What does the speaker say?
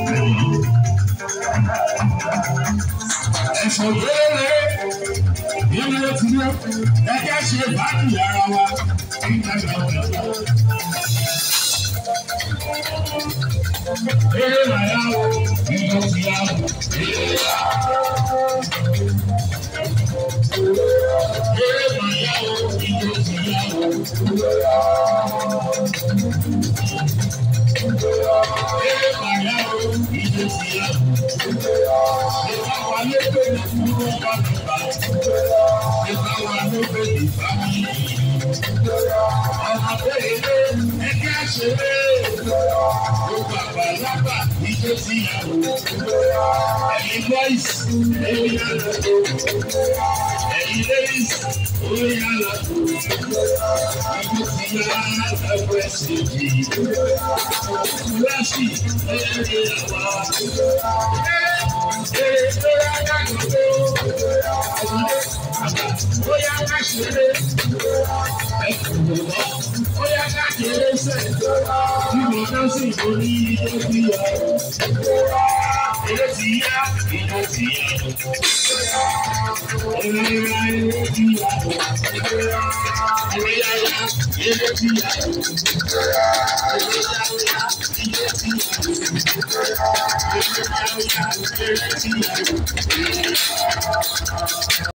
SOJ nínú ti yẹ ẹjẹ ṣe báàkì ara wa eré màyà o ìjọ ti yá o eré màyà o ìjọ ti yá o eré màyà o ìjọ ti yá o. Ìbá wa ló gbé ní kúrò bàbá. Ìbá wa ló gbé ní bàbá. Ọmọ bẹ́ẹ̀ ẹgbẹ́ àṣẹlẹ̀. Gbogbo àgbàlagbà ìjọ ti yà wò. Ẹ̀yin boys ẹ̀yin yàrá. Ẹ̀yin ladies orí yàrá. Ìjọ ti yà ẹgbẹ́ SOJ. Pulaski ẹ̀yẹ yàrá. Bóyá ká ṣeré, bóyá ká ṣeré sẹ̀, tí mo ká sì borí ilé bí ya. Ilé ti yá, ilé ti yá. Ilé yá, ilé ti yá. Ilé yá yá, ilé ti yá. Ilé yá yá, ilé ti yá. Ilé yá yá, ilé ti yá.